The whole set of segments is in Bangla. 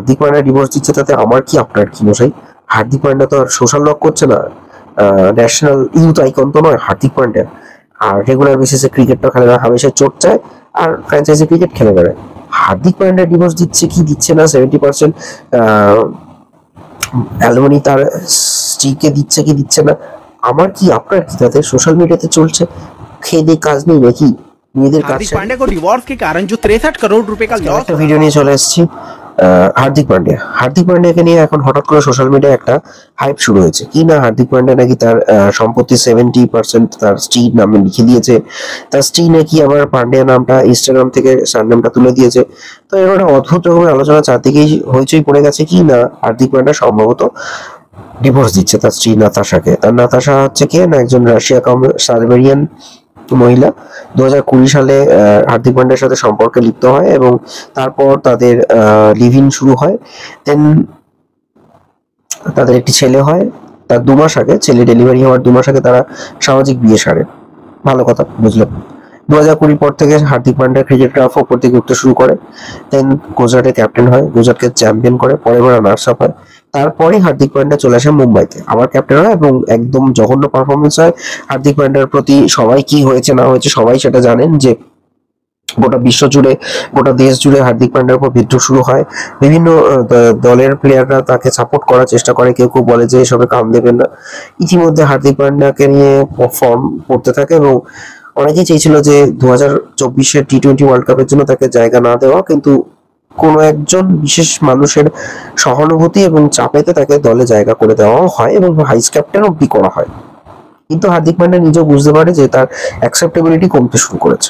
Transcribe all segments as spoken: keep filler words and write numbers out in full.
হার্দিক পান্ডিয়া ডিভোর্স দিচ্ছে তাতে আমার কি আপনার কি মশাই? হার্দিক পান্ডিয়া তো আর সোশ্যাল ওয়ার্ক করছে না, ন্যাশনাল ইউথ আইকন তো নয় হার্দিক পান্ডিয়া। আর রেগুলার বেসিসে ক্রিকেটটা খেলে না, হামেশা চোট চায় আর ফ্র্যাঞ্চাইজি ক্রিকেট খেলে বেড়ায়। হার্দিক পান্ডিয়া ডিভোর্স দিচ্ছে কি দিচ্ছে না, সেভেন্টি পার্সেন্ট অ্যালুমিনি তার স্ত্রীকে দিচ্ছে কি দিচ্ছে না, আমার কি আপনার কি? তাতে সোশ্যাল মিডিয়াতে চলছে, খেয়ে দিয়ে কাজ নেই নাকি মেয়েদের কাজ? हार्दिक पांड्या को डिवोर्स के कारण जो तिरसठ करोड़ रुपए का लॉस একটা ভিডিও নিয়ে চলে এসেছি। হার্দিক পান্ডিয়া হার্দিক পান্ডিয়াকে নিয়ে এখন হঠাৎ করে সোশ্যাল মিডিয়ায় একটা হাইপ শুরু হয়েছে কি না, হার্দিক পান্ডিয়া নাকি তার সম্পত্তি সেভেন্টি পার্সেন্ট তার স্ত্রীর নামে লিখে দিয়েছে, তার স্ত্রী নাকি আবার পান্ডিয়া নামটা ইনস্টাগ্রাম থেকে সারনেমটা তুলে দিয়েছে। তো এর একটা অদ্ভুত রকমের আলোচনা চারদিকেই হইচই পড়ে গেছে কি না, হার্দিক পান্ডিয়া সম্ভবত ডিভোর্স দিচ্ছে তার স্ত্রী নাতাশাকে। তার নাতাশা হচ্ছে কে না, একজন রাশিয়া কম সার্বেরিয়ান মহিলা। দু হাজার কুড়ি সালে হার্দিক পান্ডিয়ার সাথে সম্পর্কে লিপ্ত হয় এবং তারপর তাদের লিভ ইন শুরু হয়। দেন তাদের একটি ছেলে হয়, তার দু মাস আগে ছেলে ডেলিভারি হওয়ার দু মাস আগে তারা সামাজিক বিয়ে সারে। ভালো কথা, বুঝলাম। দু হাজার কুড়ির পর থেকে হার্দিক পান্ডিয়া ক্রিকেটটা ওপর থেকে উঠতে শুরু করে। দেন গুজরাটের ক্যাপ্টেন হয়, গুজরাটকে চ্যাম্পিয়ন করে, পরে পরে রানার্স আপ হয়। তারপরে হার্দিক পান্ডিয়া চলে আসে মুম্বাইতে, আবার ক্যাপ্টেন হয় এবং একদম জঘন্য পারফরমেন্স হয় হার্দিক পান্ডিয়ার প্রতি। সবাই কি হয়েছে না হয়েছে সবাই সেটা জানেন, যে গোটা বিশ্ব জুড়ে গোটা দেশ জুড়ে হার্দিক পান্ডিয়ার উপর বিদ্রোহ শুরু হয়। বিভিন্ন দলের প্লেয়াররা তাকে সাপোর্ট করার চেষ্টা করে, কেউ কেউ বলে যে এসবে কাম দেবেন না। ইতিমধ্যে হার্দিক পান্ডিয়াকে নিয়ে ফর্ম পড়তে থাকে এবং অনেকেই চেয়েছিল যে দু হাজার চব্বিশের টি টোয়েন্টি ওয়ার্ল্ড কাপের জন্য তাকে জায়গা না দেওয়া, কিন্তু কোনো একজন বিশেষ মানুষের সহানুভূতি এবং চাপেতে তাকে দলে জায়গা করে দেওয়া হয় এবং ভাইস ক্যাপ্টেন অব্দি করা হয়। কিন্তু হার্দিক পান্ডিয়া নিজেও বুঝতে পারে যে তার অ্যাকসেপ্টেবিলিটি কমতে শুরু করেছে।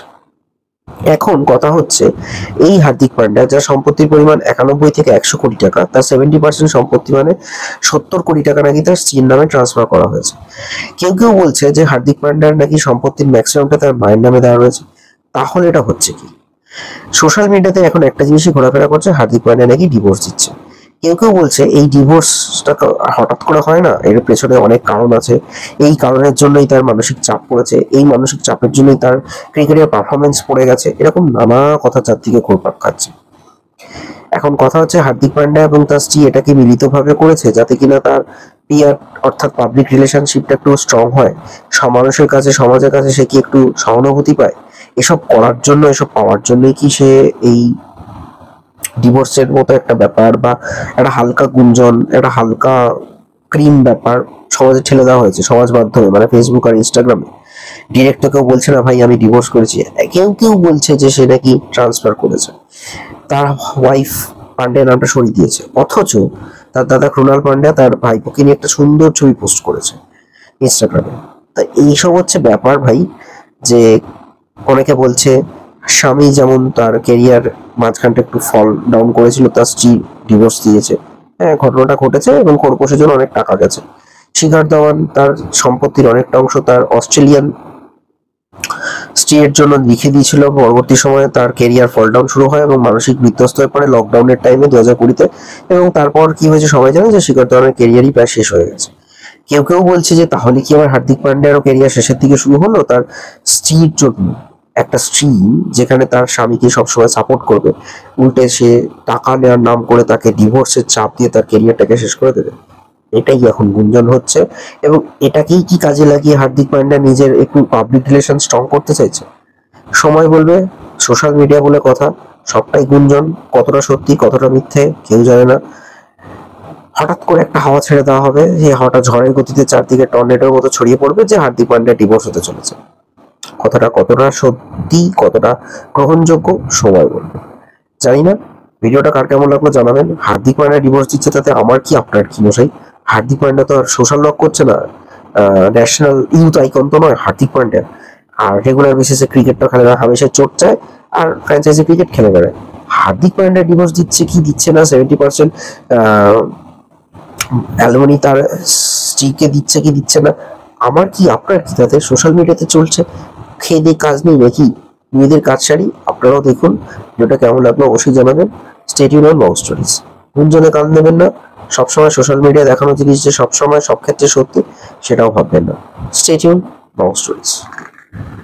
এখন কথা হচ্ছে, এই হার্দিক পান্ডিয়া যার সম্পত্তির পরিমাণ একানব্বই থেকে একশো কোটি টাকা, তার সেভেন্টি পার্সেন্ট সম্পত্তি মানে সত্তর কোটি টাকা নাকি তার স্ত্রীর নামে ট্রান্সফার করা হয়েছে। কেউ কেউ বলছে যে হার্দিক পান্ডিয়ার নাকি সম্পত্তির ম্যাক্সিমামটা তার মায়ের নামে দেওয়া রয়েছে। তাহলে এটা হচ্ছে কি? সোশ্যাল মিডিয়াতে এখন একটা জিনিসই ঘোরাফেরা করছে, হার্দিক পান্ডিয়া নাকি ডিভোর্স দিচ্ছে। কেউ কেউ বলছে এই ডিভোর্সটা হঠাৎ করে হয় না, এর পেছনে অনেক কারণ আছে। এই কারণের জন্যই তার মানসিক চাপ পড়েছে, এই মানসিক চাপের জন্যই তার ক্রিকেটের পারফরমেন্স পড়ে গেছে, এরকম নানা কথা চারদিকে ঘুরপাক খাচ্ছে। এখন কথা হচ্ছে, হার্দিক পান্ডিয়া এবং তার স্ত্রী এটাকে মিলিতভাবে করেছে যাতে কিনা তার পিআর অর্থাৎ পাবলিক রিলেশনশিপটা একটু স্ট্রং হয়, মানুষের কাছে সমাজের কাছে সে কি একটু সহানুভূতি পায়। এসব করার জন্য, এসব পাওয়ার জন্যই কি সে এই ডিভোর্সের মতো একটা ব্যাপার বা একটা হালকা গুঞ্জন, একটা হালকা ক্রিম ব্যাপার সমাজে ঠেলে দেওয়া হয়েছে সমাজ মাধ্যমে, মানে ফেসবুক আর ইনস্টাগ্রামে। ডিরেক্ট তো কেউ বলছে না ভাই আমি ডিভোর্স করেছি, কেউ কেউ বলছে যে সে নাকি ট্রান্সফার করেছে, তার ওয়াইফ পান্ডিয়া নামটা সরিয়ে দিয়েছে। অথচ তার দাদা ক্রুণাল পান্ডিয়া তার ভাইপোকে নিয়ে একটা সুন্দর ছবি পোস্ট করেছে ইনস্টাগ্রামে। তা এইসব হচ্ছে ব্যাপার ভাই, যে অনেকে বলছে স্বামী যেমন তার কেরিয়ার মাঝখানটা একটু ফল ডাউন করেছিল, তার স্ত্রী ডিভোর্স দিয়েছে। হ্যাঁ, ঘটনাটা ঘটেছে এবং খোরপোশের জন্য অনেক টাকা গেছে। শিখর ধাওয়ান তার সম্পত্তির অনেকটা অংশ তার অস্ট্রেলিয়ান স্ত্রীর জন্য লিখে দিয়েছিল। পরবর্তী সময়ে তার কেরিয়ার ফল ডাউন শুরু হয় এবং মানসিক বিধ্বস্ত হয়ে পড়ে লকডাউনের টাইমে দু হাজার কুড়িতে। এবং তারপর কি হয়েছে সবাই জানে, যে শিখর ধাওয়ানের কেরিয়ারই প্রায় শেষ হয়ে গেছে। কেউ কেউ বলছে যে তাহলে কি আবার হার্দিক পান্ডিয়ারও কেরিয়ার শেষের দিকে শুরু হলো, তার স্ত্রীর জন্য। একটা স্ত্রী যেখানে তার স্বামীকে সবসময় সাপোর্ট করবে, উল্টে সে টাকা নেওয়ার নাম করে তাকে ডিভোর্সের চাপ দিয়ে তার কেরিয়ারটাকে শেষ করে দেবে। এটাই এখন গুঞ্জন হচ্ছে এবং এটাকেই কি কাজে লাগিয়ে হার্দিক পান্ডিয়া নিজের একটু পাবলিক রিলেশন স্ট্রং করতে চাইছে। সময় বলবে, সোশ্যাল মিডিয়া বলে কথা, সবটাই গুঞ্জন, কতটা সত্যি কতটা মিথ্যে কেউ জানে না। হঠাৎ করে একটা হাওয়া ছেড়ে দেওয়া হবে, সেই হাওয়াটা ঝড়ের গতিতে চারদিকে টর্নেডোর মতো ছড়িয়ে পড়বে যে হার্দিক পান্ডিয়া ডিভোর্স হতে চলেছে। কথাটা কতটা সত্যি কতটা গ্রহণযোগ্য সময় বলবে, জানি না। ভিডিওটা কার কেমন লাগলো জানাবেন। হার্দিক পান্ডিয়া ডিভোর্স দিচ্ছে তাতে আমার কি আপনার কি মশাই? হার্দিক পান্ডিয়া তো আর সোশ্যাল ওয়ার্ক করছে না, ন্যাশনাল ইউথ আইকন তো নয় হার্দিক পান্ডিয়া। আর রেগুলার বেসিসে ক্রিকেটটা খেলে না, হামেশা চোট চায় আর ফ্র্যাঞ্চাইজি ক্রিকেট খেলে বেড়ায়। হার্দিক পান্ডিয়া ডিভোর্স দিচ্ছে কি দিচ্ছে না, সেভেন্টি পার্সেন্ট অ্যালুমিনি তার স্ত্রীকে দিচ্ছে কি দিচ্ছে না, আমার কি আপনার কি? তাতে সোশ্যাল মিডিয়াতে চলছে, খেয়ে দিয়ে কাজ নেই নাকি মেয়েদের কাজ সারি। আপনারাও দেখুন ভিডিওটা কেমন লাগলো অবশ্যই জানাবেন। Stay tuned on Bou stories. গুঞ্জনে কান দেবেন না, সবসময় সোশ্যাল মিডিয়া দেখানো জিনিস যে সবসময় সব ক্ষেত্রে সত্যি সেটাও ভাববেন না। Stay tuned Bou stories.